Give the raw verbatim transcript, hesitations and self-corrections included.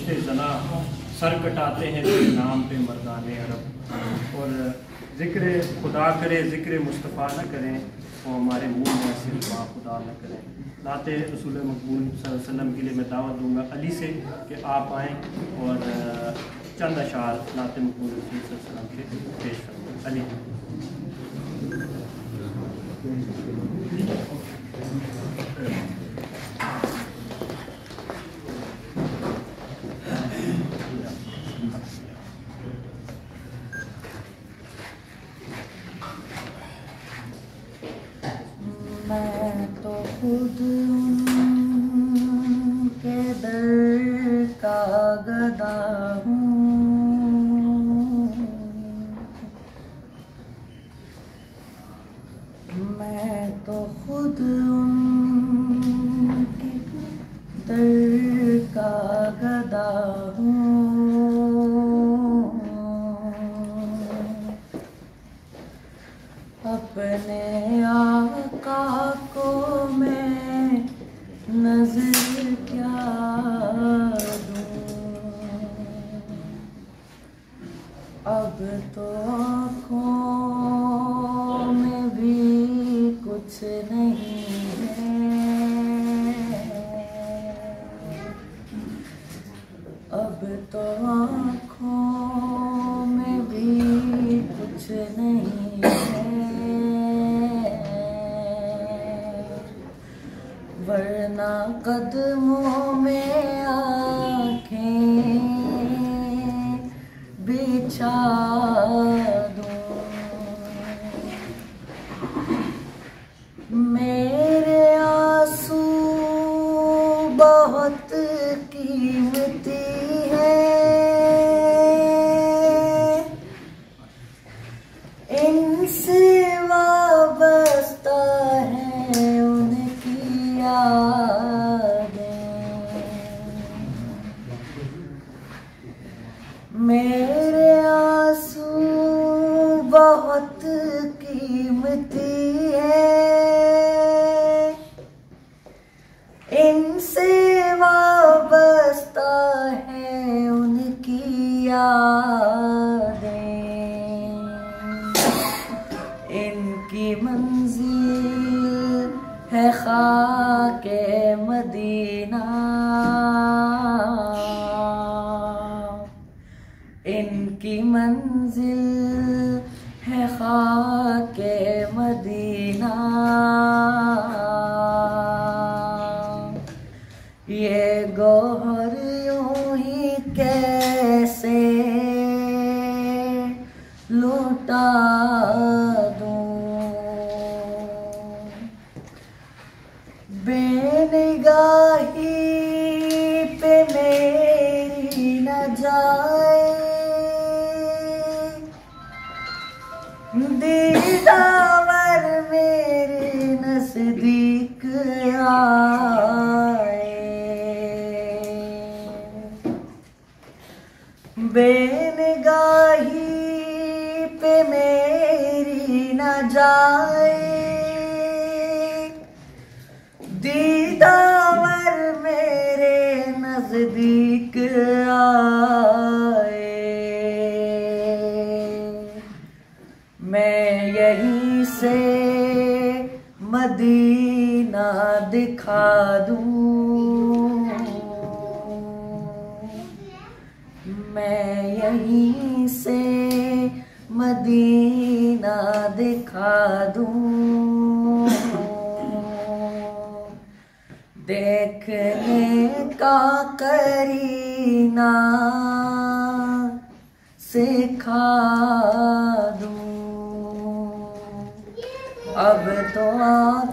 कश्ते जना सर कटाते हैं तेरे नाम पे मर्दाने अरब। और ज़िक्र खुदा करे ज़िक्र मुस्तफ़ा न करें तो हमारे मुँह में ऐसे दुआ खुदा न करें। नाते रसूल मकबूल सल्लल्लाहु अलैहि वसल्लम के लिए मैं दावत दूंगा अली से कि आप आएँ और चंद अशार नाते मकबूल रसूल सल्लल्लाहु अलैहि वसल्लम के पेश करें। अली मैं तो खुद उनके दर का गदा हूँ, मैं तो खुद उनके दर का गदा हूँ। अपने आका को मैं नजर क्या दूँ, अब तो आँखों में भी कुछ नहीं है, अब तो आँखों में भी कुछ नहीं है। वरना कदमों में आँखें बिछा दूँ। मेरे आंसू बहुत कीमती हैं, इनसे वाबस्ता है उनकी यादें। मेरे आंसू बहुत कीमती हैं, इनसे वाबस्ता है उनकी यादें। इनकी मंजिल है खाके मदीना, इनकी मंजिल है खाके मदीना। ये गौहर यूं ही कैसे लौटा दूं, बेनिगाही पे मेरी न जाए, दीदावर मेरे नजदीक आए। बेनिगाही पे मेरी न जाए, दीदावर मेरे नजदीक आए। मैं यहीं से मदीना दिखा दूं, मैं यहीं से मदीना दिखा दूं। देखने का करीना सिखा दूं, अब तो